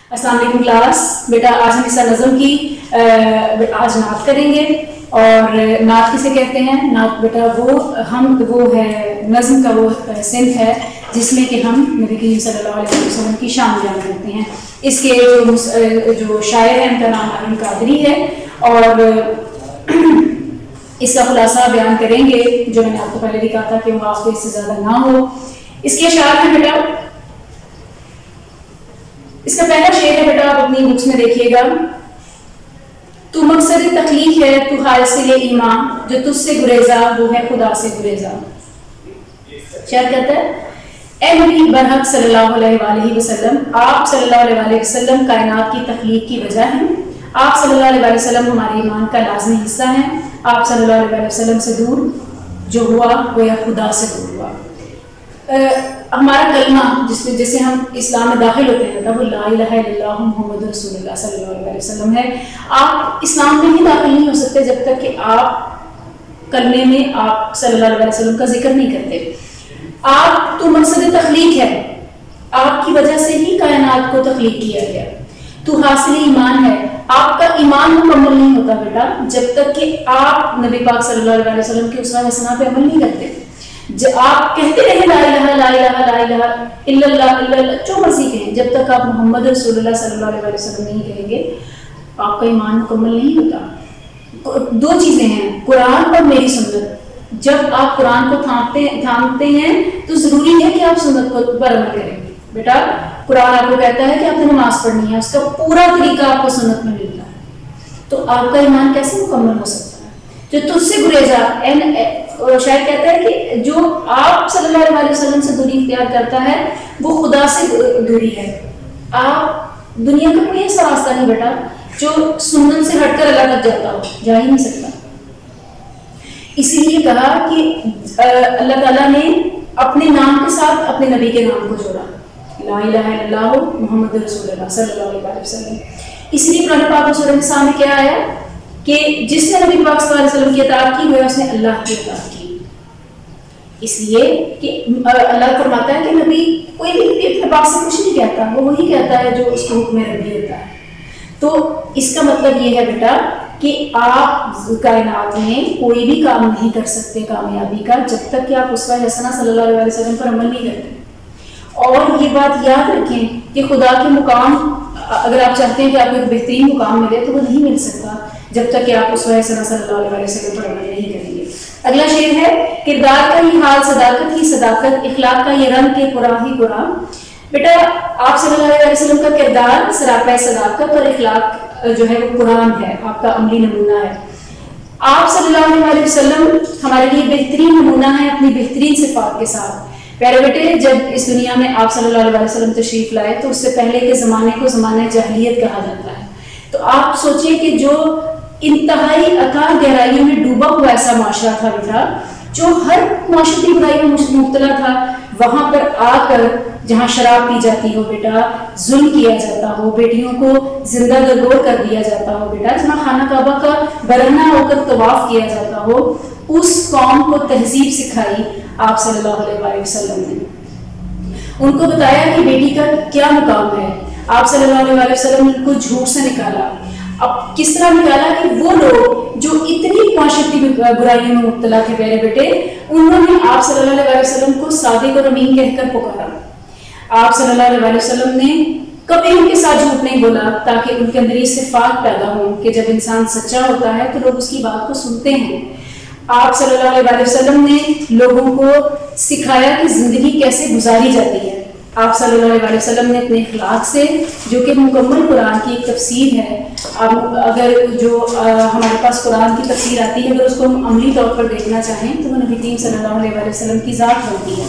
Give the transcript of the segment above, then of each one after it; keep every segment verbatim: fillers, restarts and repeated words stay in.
السلام علیکم کلاس. بیٹا آج ہم حصہ نظم کی آج نعت کریں گے. اور نعت کسے کہتے ہیں؟ نعت بیٹا وہ ہم وہ ہے نظم کا وہ صنف ہے جس میں کہ ہم نبی کریم صلی اللہ علیہ وسلم کی شان بیان کرتے ہیں. اس کے جو جو شاعر ہیں ان کا نام ارون قادری ہے اور اس کا خلاصہ بیان کریں گے جو میں نے آپ کو پہلے بھی کہا تھا کہ وہ آپ کو اس سے زیادہ نہ ہو. اس کے اشعار ہیں بیٹا. اس کا پہلا شعر ہے بیٹا، آپ اپنی بکس میں دیکھیے گا. تو مقصد تخلیق ہے تو حاصل ایمان، جو تجھ سے گریزا وہ ہے خدا سے گریزا. شعر کہتا ہے اے نبی برحق صلی اللہ علیہ وآلہ وسلم، آپ صلی اللہ علیہ وآلہ وسلم کائنات کی تخلیق کی وجہ ہیں. آپ صلی اللہ علیہ وآلہ وسلم ہمارے ایمان کا لازمی حصہ ہیں. آپ صلی اللہ علیہ وآلہ وسلم سے دور جو ہوا وہ یا خدا سے دور ہوا. ہمارا کلمہ جس میں جیسے ہم اسلام میں داخل ہوتے ہیں وہ لا الہ الا اللہ محمد رسول اللہ صلی اللہ علیہ وسلم ہے. آپ اسلام میں ہی داخل نہیں ہو سکتے جب تک کہ آپ کلمے میں آپ صلی اللہ علیہ وسلم کا ذکر نہیں کرتے. آپ تو مقصد تخلیق ہے، آپ کی وجہ سے ہی کائنات کو تخلیق کیا گیا. تو حاصل ایمان ہے، آپ کا ایمان مکمل نہیں ہوتا بیٹا جب تک کہ آپ نبی پاک صلی اللہ علیہ وسلم کے اسوہ حسنہ پہ عمل نہیں کرتے. آپ کہتے رہے لا الہ لا الہ لا الہ الا اللہ الا اللہ جو مرضی کہیں، جب تک آپ محمد رسول اللہ صلی اللہ علیہ وسلم نہیں کہیں گے آپ کا ایمان مکمل نہیں ہوتا. دو چیزیں ہیں، قرآن اور میری سنت. جب آپ قرآن کو تھامتے تھامتے ہیں تو ضروری ہے کہ آپ سنت کو پر عمل کریں. بیٹا قرآن آپ کو کہتا ہے کہ آپ نے نماز پڑھنی ہے، اس کا پورا طریقہ آپ کو سنت میں ملتا ہے، تو آپ کا ایمان کیسے مکمل ہو سکتا ہے؟ جو تجھ سے گریزا، شاید کہتا ہے کہ جو آپ صلی اللہ علیہ وسلم سے دوری اختیار کرتا ہے وہ خدا سے دوری ہے. آپ دنیا کا کوئی ایسا راستہ نہیں بیٹا جو سنت سے ہٹ کر اللہ تک جاتا ہو، جا ہی نہیں سکتا. اسی لیے کہا کہ اللہ تعالیٰ نے اپنے نام کے ساتھ اپنے نبی کے نام کو جوڑا، لا الہ الا اللہ محمد رسول اللہ صلی اللہ علیہ وسلم. اس لیے قرآن پاک میں سورہ نساء میں کیا آیا کہ جس نے نبی پاک صلی اللہ علیہ وسلم کی اطاعت کی گویا اس نے اللہ کی اطاعت کی. اس لیے کہ اللہ فرماتا ہے کہ نبی کوئی بھی اپنے پاک سے کچھ نہیں کہتا، وہ وہی کہتا ہے جو اس کو حکم ربی ہوتا ہے. تو اس کا مطلب یہ ہے بیٹا کہ آپ کائنات میں کوئی بھی کام نہیں کر سکتے کامیابی کا جب تک کہ آپ اسوہ حسنہ صلی اللہ علیہ وسلم پر عمل نہیں کرتے. اور یہ بات یاد رکھیں کہ خدا کے مقام اگر آپ چاہتے ہیں کہ آپ کو ایک بہترین مقام ملے تو وہ نہیں مل سکتا جب تک کہ آپ اسوہ حسنہ صلی اللہ علیہ وسلم پر عمل نہیں کریں گے. اگلا شعر ہے کردار کا یہ حال صداقت ہی صداقت، اخلاق کا یہ رنگ کے قرآن ہی قرآن. بیٹا آپ صلی اللہ علیہ وسلم کا کردار سراپا صداقت اور اخلاق جو ہے وہ قرآن ہے، آپ کا عملی نمونہ ہے. آپ صلی اللہ علیہ وسلم ہمارے لیے بہترین نمونہ ہے اپنی بہترین صفات کے ساتھ. پیارے بیٹے جب اس دنیا میں آپ صلی اللہ علیہ وسلم تشریف لائے تو اس سے پہلے کے زمانے کو زمانہ جاہلیت کہا جاتا ہے. تو آپ سوچیں کہ جو انتہائی اتھاہ گہرائیوں میں ڈوبا ہوا ایسا معاشرہ تھا بیٹا جو ہر معاشرتی برائی میں مبتلا تھا، وہاں پر آ کر جہاں شراب پی جاتی ہو بیٹا، ظلم کیا جاتا ہو، بیٹیوں کو زندہ گرگور کر دیا جاتا ہو بیٹا، جہاں خانہ کعبہ کا برہنہ ہو کر طواف کیا جاتا ہو، اس قوم کو تہذیب سکھائی آپ صلی اللہ علیہ وسلم نے. ان کو بتایا کہ بیٹی کا کیا مقام ہے. آپ صلی اللہ علیہ وسلم نے ان کو جھوٹ سے نکالا. اب کس طرح نکالا کہ وہ لوگ جو اتنی معاشرتی برائیوں میں مبتلا تھے پیارے بیٹے، انہوں نے آپ صلی اللہ علیہ وسلم کو صادق اور امین کہہ کر پکارا. آپ صلی اللہ علیہ وسلم نے کبھی ان کے ساتھ جھوٹ نہیں بولا تاکہ ان کے اندر یہ صفات پیدا ہوں کہ جب انسان سچا ہوتا ہے تو لوگ اس کی بات کو سنتے ہیں. آپ صلی اللہ علیہ وسلم نے لوگوں کو سکھایا کہ زندگی کیسے گزاری جاتی ہے. آپ صلی اللہ علیہ وسلم نے اپنے اخلاق سے جو کہ مکمل قرآن کی ایک تفسیر ہے، اگر جو ہمارے پاس قرآن کی تفسیر آتی ہے اگر اس کو ہم عملی طور پر دیکھنا چاہیں تو وہ نبی کریم صلی اللہ علیہ وسلم کی ذات بنتی ہے.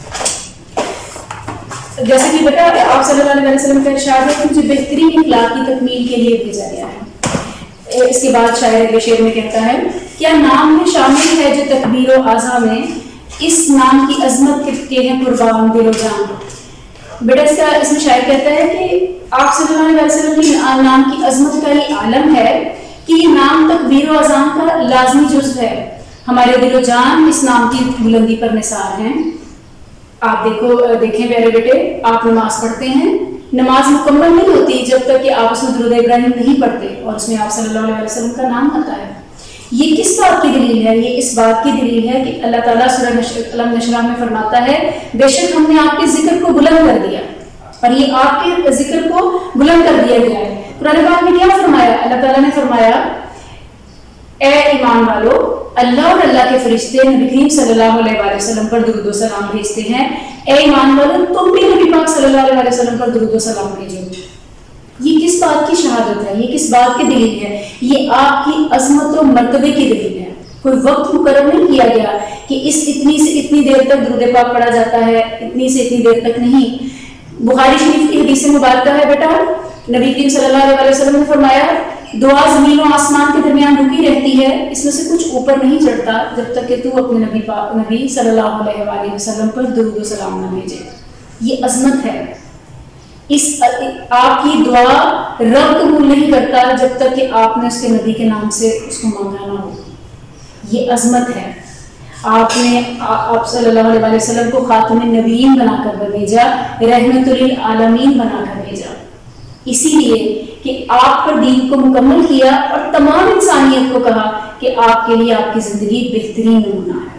جیسے کہ بیٹا آپ صلی اللہ علیہ وسلم کا ارشاد ہے کہ مجھے بہترین اخلاق کی تکمیل کے لیے بھیجا گیا ہے. اس کے بعد شاعر اگلے شعر میں کہتا ہے کیا نام میں شامل ہے جو تکبیر و اعضا میں، اس نام کی عظمت کے ہیں قربان دل و جان. بیٹا اس کا اس میں شاعر کہتا ہے کہ آپ صلی اللہ علیہ وسلم کی نام کی عظمت کا یہ عالم ہے کہ یہ نام تکبیر و اذان کا لازمی جزو ہے. ہمارے دل و جان اس نام کی بلندی پر نثار ہیں. آپ دیکھو دیکھیں پیارے بیٹے، آپ نماز پڑھتے ہیں نماز مکمل نہیں ہوتی جب تک کہ آپ اس میں درود ابراہیم نہیں پڑھتے اور اس میں آپ صلی اللہ علیہ وسلم کا نام آتا ہے۔ یہ کس بات کی دلیل ہے؟ یہ اس بات کی دلیل ہے کہ اللہ تعالیٰ سورہ الم نشرہ میں فرماتا ہے بے شک ہم نے آپ کے ذکر کو بلند کر دیا، اور یہ آپ کے ذکر کو بلند کر دیا گیا ہے۔ قرآن پاک میں کیا فرمایا؟ اللہ تعالیٰ نے فرمایا اے ایمان والو، اللہ اور اللہ کے فرشتے نبی کریم صلی اللہ علیہ وآلہ وسلم پر درود و سلام بھیجتے ہیں، اے ایمان والو تم بھی نبی پاک صلی اللہ علیہ وسلم پر درود و سلام بھیجو۔ یہ کس بات کی شہادت ہے؟ یہ کس بات کی دلیل ہے؟ یہ آپ کی عظمت و مرتبے کی دلیل ہے۔ کوئی وقت مقرر نہیں کیا گیا کہ اس اتنی سے اتنی دیر تک درود پاک پڑھا جاتا ہے، اتنی سے اتنی دیر تک نہیں۔ بخاری شریف کی حدیث مبارکہ ہے بیٹا، نبی کریم صلی اللہ علیہ وسلم نے فرمایا دعا زمین و آسمان کے درمیان رکی رہتی ہے، اس میں سے کچھ اوپر نہیں چڑھتا جب تک کہ تو اپنے نبی پاک نبی صلی اللہ علیہ وآلہ وسلم پر درود و سلام نہ بھیجے۔ یہ عظمت ہے۔ اس آپ کی دعا رب قبول نہیں کرتا جب تک کہ آپ نے اس کے نبی کے نام سے اس کو مانگا نہ ہو۔ یہ عظمت ہے۔ آپ نے آپ صلی اللہ علیہ وآلہ وسلم کو خاتم النبیین بنا کر بھیجا، رحمت للعالمین بنا کر بھیجا، اسی لیے کہ آپ پر دین کو مکمل کیا اور تمام انسانیت کو کہا کہ آپ کے لیے آپ کی زندگی بہترین نمونہ ہے۔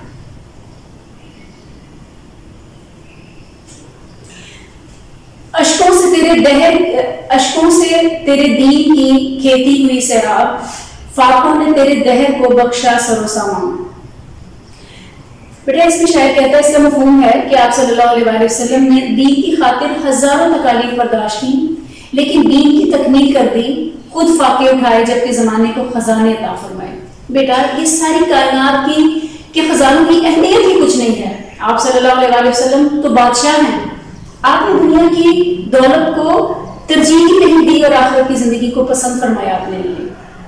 اشکوں سے تیرے دہر اشکوں سے تیرے دین کی کھیتی ہوئی سیراب، فاقوں نے تیرے دہر کو بخشا سر و سامان۔ بیٹا اس میں شاید کہتا ہے، اس کا مفہوم ہے کہ آپ صلی اللہ علیہ وآلہ وسلم نے دین کی خاطر ہزاروں تکالیف برداشت کی، لیکن دین کی تکمیل کر دی، خود فاقے اٹھائے جبکہ زمانے کو خزانے عطا فرمائے۔ بیٹا یہ ساری کائنات کی کے خزانوں کی اہمیت ہی کچھ نہیں ہے۔ آپ صلی اللہ علیہ وآلہ وسلم تو بادشاہ ہیں، آپ نے دنیا کی دولت کو ترجیح ہی نہیں دی اور آخرت کی زندگی کو پسند فرمایا اپنے لیے۔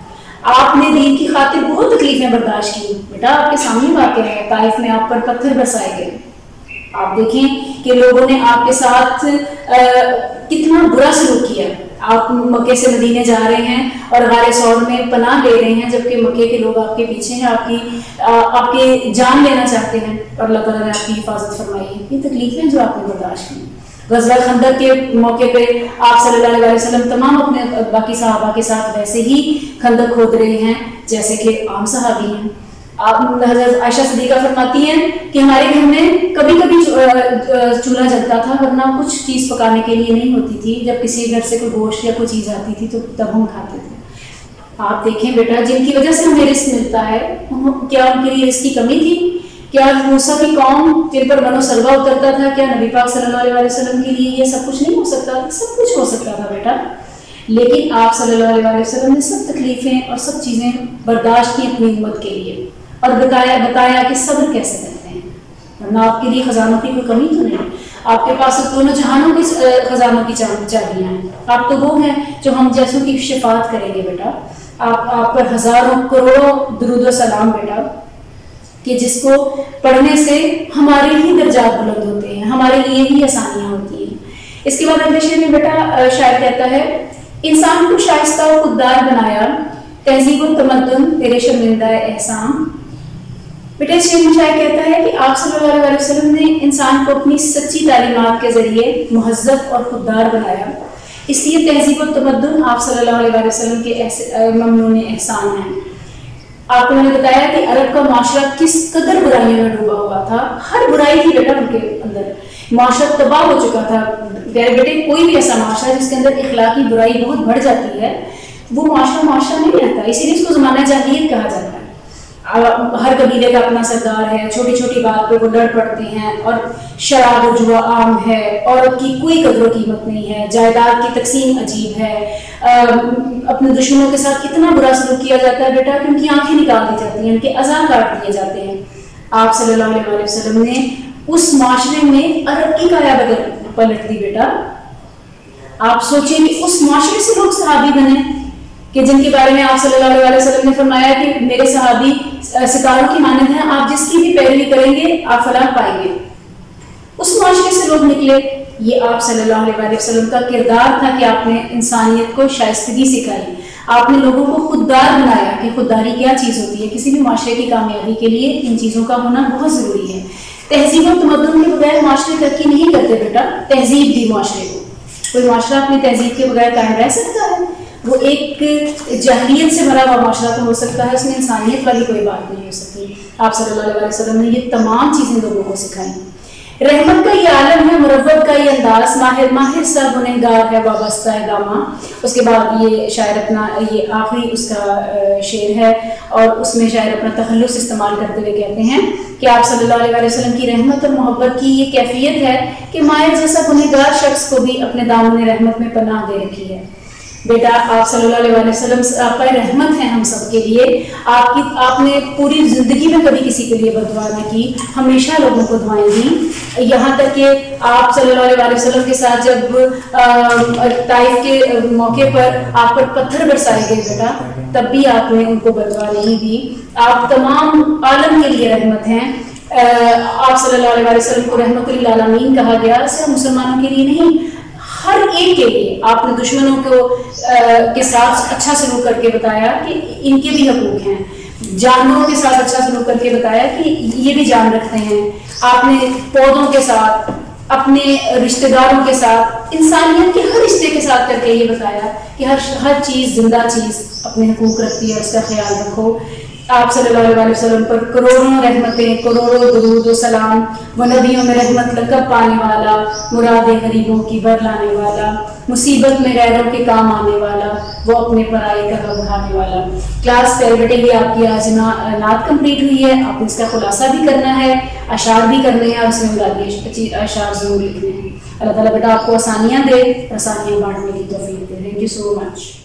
آپ نے دین کی خاطر بہت تکلیفیں برداشت کی۔ بیٹا آپ کے سامنے واقع ہے، طائف میں آپ پر پتھر برسائے گئے، آپ دیکھیں کہ لوگوں نے آپ کے ساتھ کتنا برا سلوک کیا۔ آپ مکے سے مدینے جا رہے ہیں اور غار ثور میں پناہ لے رہے ہیں، جبکہ مکے کے لوگ آپ کے پیچھے ہیں، آپ کی آپ کی جان لینا چاہتے ہیں، اور اللہ تعالیٰ نے آپ کی حفاظت فرمائی ہے۔ یہ تکلیفیں جو آپ نے برداشت کی۔ غزوہ خندق کے موقع پہ آپ صلی اللہ علیہ وسلم تمام اپنے باقی صحابہ کے ساتھ ویسے ہی خندق کھود رہے ہیں جیسے کہ عام صحابی ہیں۔ آپ حضرت عائشہ صدیقہ فرماتی ہیں کہ ہمارے گھر میں کبھی کبھی چولہا جلتا تھا، ورنہ کچھ چیز پکانے کے لیے نہیں ہوتی تھی، جب کسی گھر سے کوئی گوشت یا کوئی چیز آتی تھی تو تب ہم کھاتے تھے۔ آپ دیکھیں بیٹا، جن کی وجہ سے ہمیں رزق ملتا ہے، کیا ان کے لیے رزق کی کمی تھی؟ کیا موسیٰ کی قوم جن پر بنو سلوہ اترتا تھا، کیا نبی پاک صلی اللہ علیہ وسلم کے لیے یہ سب کچھ نہیں ہو سکتا؟ سب کچھ ہو سکتا تھا بیٹا، لیکن آپ صلی اللہ علیہ وسلم نے سب تکلیفیں اور سب چیزیں برداشت کی اپنی امت کے لیے، اور بتایا بتایا کہ صبر کیسے کرتے ہیں، ورنہ آپ کے لیے خزانوں کی کوئی کمی تو نہیں۔ آپ کے پاس دونوں جہانوں کی خزانوں کی چابیاں ہیں، آپ تو وہ ہیں جو ہم جیسوں کی شفاعت کریں گے بیٹا۔ آپ آپ پر ہزاروں کروڑوں درود و سلام بیٹا، کہ جس کو پڑھنے سے ہمارے ہی درجات بلند ہوتے ہیں، ہمارے لیے ہی آسانیاں ہوتی ہیں۔ اس کے بعد اگلے شعر میں بیٹا شاعر کہتا ہے، انسان کو شائستہ و خوددار بنایا، تہذیب و تمدن تیرے شرمندہ احسان۔ بیٹا اس شعر میں شاعر کہتا ہے کہ آپ صلی اللہ علیہ وسلم نے انسان کو اپنی سچی تعلیمات کے ذریعے مہذب اور خوددار بنایا، اس لیے تہذیب و تمدن آپ صلی اللہ علیہ وسلم کے ممنون احسان ہیں۔ آپ کو میں نے بتایا کہ عرب کا معاشرہ کس قدر برائیوں میں ڈوبا ہوا تھا، ہر برائی تھی بیٹا ان کے اندر، معاشرہ تباہ ہو چکا تھا۔ پیارے بیٹے کوئی بھی ایسا معاشرہ جس کے اندر اخلاقی برائی بہت بڑھ جاتی ہے، وہ معاشرہ معاشرہ نہیں رہتا، اسی لیے اس کو زمانہ جاہلیت کہا جاتا ہے۔ ہر قبیلے کا اپنا سردار ہے، چھوٹی چھوٹی بات پہ وہ لڑ پڑتے ہیں، اور شراب و جوا عام ہے، عورت کی کوئی قدر و قیمت نہیں ہے، جائیداد کی تقسیم عجیب ہے، اپنے دشمنوں کے ساتھ اتنا برا سلوک کیا جاتا ہے بیٹا کہ ان کی آنکھیں نکال دی جاتی ہیں، ان کے اعضاء کاٹ دیے جاتے ہیں۔ آپ صلی اللہ علیہ وسلم نے اس معاشرے میں عرب کی کایا بدل پلٹ دی بیٹا۔ آپ سوچیں کہ اس معاشرے سے لوگ صحابی بنے کہ جن کے بارے میں آپ صلی اللہ علیہ وسلم نے فرمایا کہ میرے صحابی ستاروں کی مانند ہیں، آپ جس کی بھی پیروی کریں گے آپ فلاح پائیں گے۔ اس معاشرے سے لوگ نکلے۔ یہ آپ صلی اللہ علیہ وسلم کا کردار تھا کہ آپ نے انسانیت کو شائستگی سکھائی، آپ نے لوگوں کو خوددار بنایا کہ خودداری کیا چیز ہوتی ہے۔ کسی بھی معاشرے کی کامیابی کے لیے ان چیزوں کا ہونا بہت ضروری ہے۔ تہذیب و تمدن کے بغیر معاشرے ترقی نہیں کرتے بیٹا، تہذیب دی معاشرے کو۔ کوئی معاشرہ اپنی تہذیب کے بغیر قائم رہ سکتا ہے؟ وہ ایک جاہلیت سے بھرا ہوا معاشرہ تو ہو سکتا ہے، اس میں انسانیت والی کوئی بات نہیں ہو سکتی۔ آپ صلی اللہ علیہ وسلم نے یہ تمام چیزیں لوگوں کو سکھائیں۔ رحمت کا یہ عالم ہے، مروت کا یہ انداز، ماہر ماہر سا گنہگار ہے وابستہ ہے داماں۔ اس کے بعد یہ شاعر اپنا یہ آخری اس کا شعر ہے، اور اس میں شاعر اپنا تخلص استعمال کرتے ہوئے کہتے ہیں کہ آپ صلی اللہ علیہ وسلم کی رحمت اور محبت کی یہ کیفیت ہے کہ مائر جیسا گنہگار شخص کو بھی اپنے دامن رحمت میں پناہ دے رکھی ہے۔ بیٹا آپ صلی اللہ علیہ وسلم آپ کا رحمت ہے ہم سب کے لیے۔ آپ کی آپ نے پوری زندگی میں کبھی کسی کے لیے بد دعا نہ کی، ہمیشہ لوگوں کو دعائیں دیں، یہاں تک کہ آپ صلی اللہ علیہ وسلم کے ساتھ جب طائف کے موقع پر آپ پر پتھر برسائے گئے بیٹا، تب بھی آپ نے ان کو بد دعا نہیں دی۔ آپ تمام عالم کے لیے رحمت ہیں۔ آپ صلی اللہ علیہ وسلم کو رحمت للعالمین کہا گیا، صرف مسلمانوں کے لیے نہیں، ہر ایک کے لیے۔ آپ نے دشمنوں کو کے ساتھ اچھا سلوک کر کے بتایا کہ ان کے بھی حقوق ہیں، جانوروں کے ساتھ اچھا سلوک کر کے بتایا کہ یہ بھی جان رکھتے ہیں۔ آپ نے پودوں کے ساتھ، اپنے رشتہ داروں کے ساتھ، انسانیت کے ہر رشتے کے ساتھ کر کے یہ بتایا کہ ہر ہر چیز زندہ چیز اپنے حقوق رکھتی ہے، اس کا خیال رکھو۔ آپ صلی اللہ علیہ وسلم پر کروڑوں رحمتیں، کروڑوں درود و سلام۔ وہ نبیوں میں رحمت لقب پانے والا، مرادیں غریبوں کی بر لانے والا، مصیبت میں غیروں کے کام آنے والا، وہ اپنے پرائے کا بڑھانے والا۔ کلاس ٹیل بیٹے یہ آپ کی آج نعت کمپلیٹ ہوئی ہے، آپ نے اس کا خلاصہ بھی کرنا ہے، اشعار بھی کرنے ہیں، اور اس میں مرادی اشعار ضرور لکھنے ہیں۔ اللہ تعالیٰ بیٹا آپ کو آسانیاں دے، آسانیاں بانٹنے کی توفیق دے۔ Thank you so much.